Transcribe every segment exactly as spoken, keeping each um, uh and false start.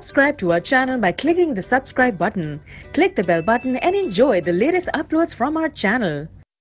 Subscribe to our channel by clicking the subscribe button. Click the bell button and enjoy the latest uploads from our channel.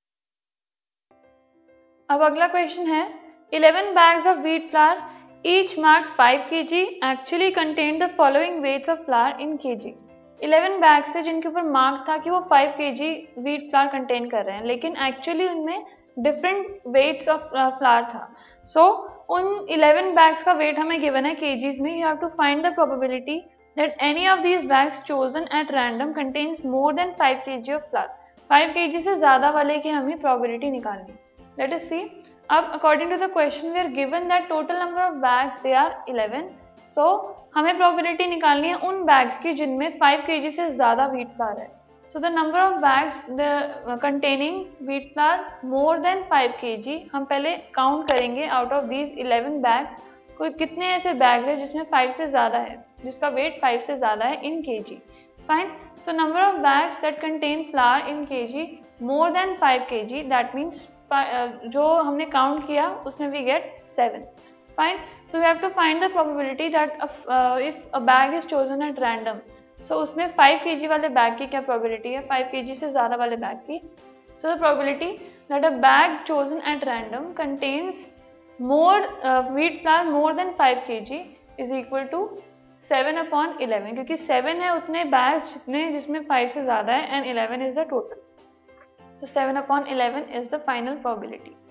अब अगला question है eleven bags of wheat flour each marked five kilograms actually contained the following weights of flour in kg. eleven bags थे जिनके ऊपर mark था कि वो five kilograms wheat flour contain कर रहे हैं, लेकिन एक्चुअली उनमें डिफरेंट वेट्स ऑफ फ्लावर था. सो so, उन eleven bags का वेट हमें गिवन है kgs में. You have to find the probability that any of these bags chosen at random contains more than five kilograms of flour. five kilograms से ज़्यादा वाले की हमें प्रोबेबिलिटी निकालनी. Let us see. अब according to the question we are given that total number of bags they are eleven. So हमें probability निकालनी है उन बैग्स की जिनमें five kilograms से ज़्यादा व्हीट फ्लावर है. So the number of bags the uh, containing wheat flour more than five kilograms, हम पहले काउंट करेंगे out of these eleven bags कोई कितने ऐसे बैग है जिसमें five से ज़्यादा है, जिसका वेट five से ज़्यादा है in kg. Fine. So number of bags that contain flour in kg more than five kilograms, that means uh, जो हमने काउंट किया उसमें we get seven. Fine. So we have to find the probability that uh, if a bag is chosen at random. So so, उसमें five kilograms वाले bag की क्या probability है, five kilograms से ज़्यादा वाले बैग की. So the probability that a bag chosen at random contains more wheat flour more than five kilograms is equal to seven upon eleven, क्योंकि seven है उतने बैग्स जितने जिसमें five से ज़्यादा है and eleven is the total. so seven upon eleven is the final probability.